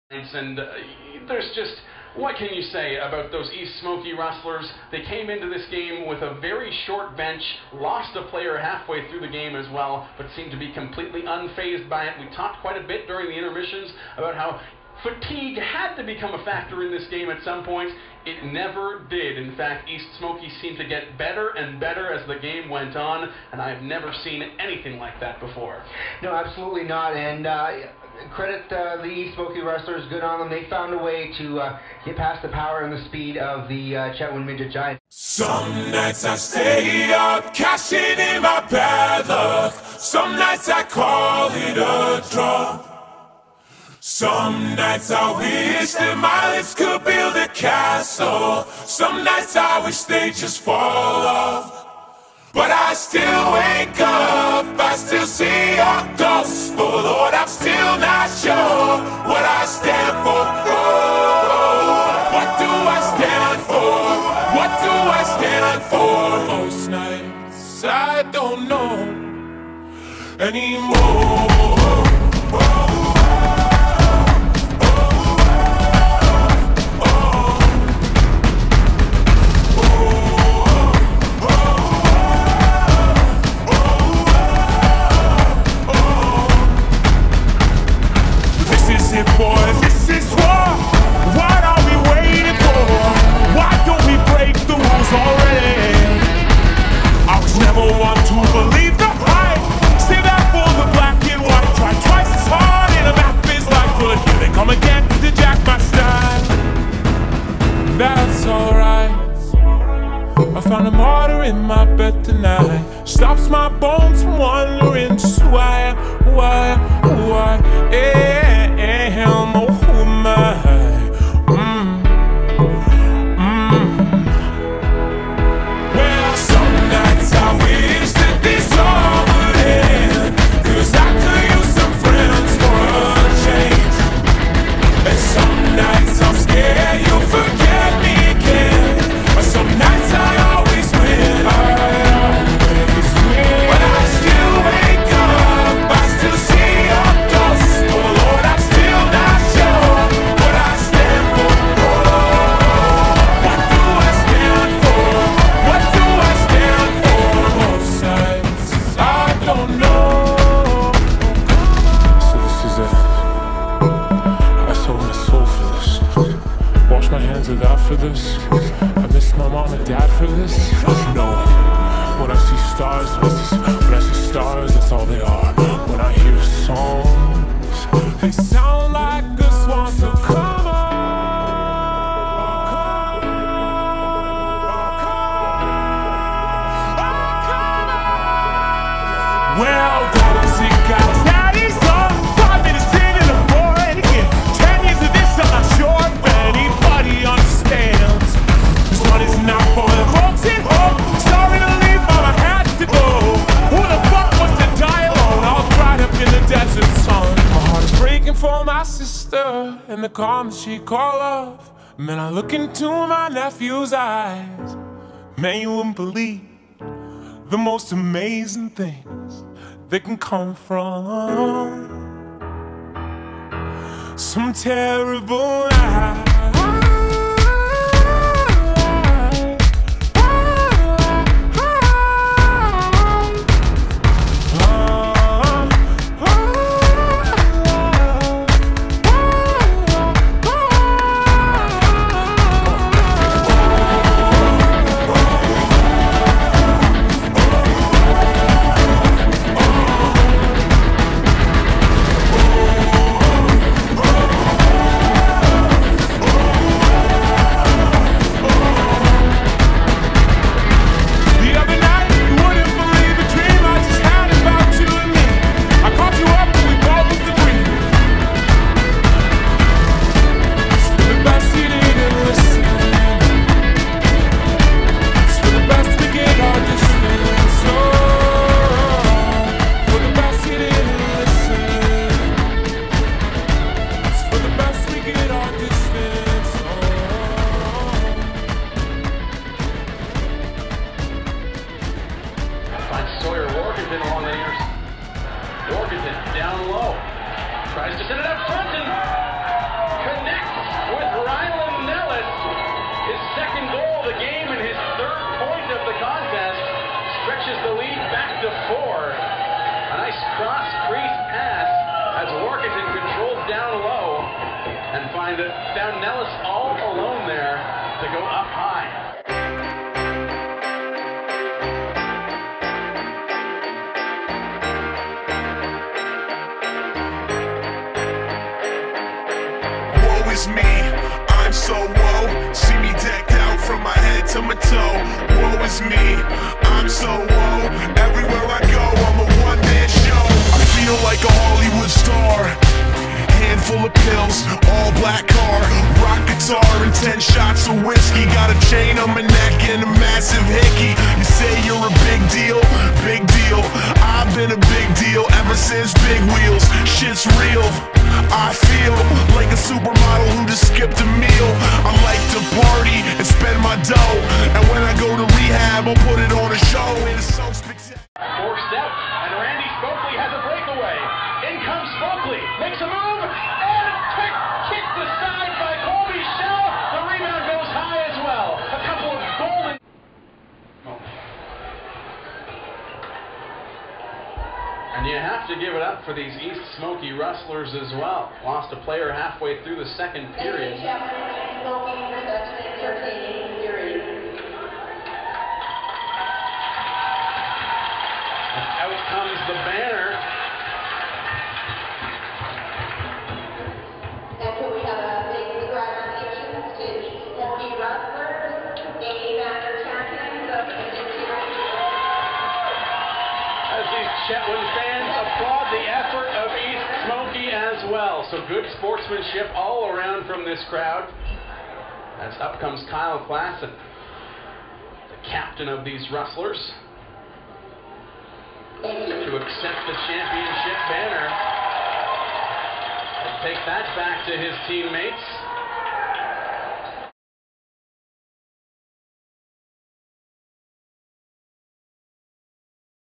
And there's just, what can you say about those East Smoky Rustlers? They came into this game with a very short bench, lost a player halfway through the game as well, but seemed to be completely unfazed by it. We talked quite a bit during the intermissions about how fatigue had to become a factor in this game at some point. It never did. In fact, East Smoky seemed to get better and better as the game went on, and I've never seen anything like that before. No, absolutely not. And credit the East Smoky Rustlers, good on them. They found a way to get past the power and the speed of the Ridgevalley Midget Giants. Some nights I stay up, cashing in my bad luck. Some nights I call it a draw. Some nights I wish that my lips could build a castle. Some nights I wish they just fall off. But I still wake up, I still see your ghost. Oh Lord, I'm still not sure what I stand for. Oh, what do I stand for? What do I stand for? Most nights I don't know anymore. Boys, this is war. What are we waiting for? Why don't we break the rules already? I was never one to believe the hype. Say that for the black and white. Try twice as hard and a map is like, well, here they come again to jack my style. That's alright. I found a martyr in my bed tonight. Stops my bones from wondering just why, am, oh, who am I? Well, some nights I wish that this all would end, 'cause I could use some friends for a change. And some nights I'm scared you'll forget me again, but some nights I always win. But I still wake up, I still see your ghost. Oh Lord, I'm still not sure what I stand for. What do I stand for? What do I stand for? Both sides, I don't know. So this is it. I sold my soul for this. Wash my hands of that for this. I miss my mom and dad for this. No. When I see stars, when I see stars, that's all they are. When I hear songs, they sound like a swan. So come on. Well, daddy's up. 5 minutes in and I'm bored again. 10 years of this, I'm not sure if anybody understands. This one is not for the folks at home. Sorry to leave, mama had to go. Who the fuck wants to die alone? All dried up in the desert sun. My heart is breaking for my sister and the calm she call love. Man, I look into my nephew's eyes. Man, you wouldn't believe the most amazing things that can come from some terrible night. found Nellis all alone there to go up high. Woe is me, I'm so woe. See me decked out from my head to my toe. Woe is me, I'm so woe. Everywhere I go, I'm a one-man show. I feel like a Hollywood star. Handful of pills, all black car, rock guitar and 10 shots of whiskey. Got a chain on my neck and a massive hickey. You say you're a big deal, big deal. I've been a big deal ever since Big Wheels. Shit's real. I feel like a supermodel who just skipped a meal. I like to party and spend my dough, and when I go to rehab, I'll put it on a show. It's so spectacular. Forced out, and Randy Spokely has a breakaway. In comes Spokely, makes a move, and kicked aside by Colby Shell. The rebound goes high as well. A couple of golden. And you have to give it up for these East Smoky Rustlers as well. Lost a player halfway through the second period. Out comes the banner. And so we have a big congratulations to East Smoky Rustlers, A.P.L champions of the series. As these Chetwynd fans applaud the effort of East Smoky as well. So good sportsmanship all around from this crowd. As up comes Kyle Klassen, the captain of these Rustlers, to accept the championship banner and take that back to his teammates.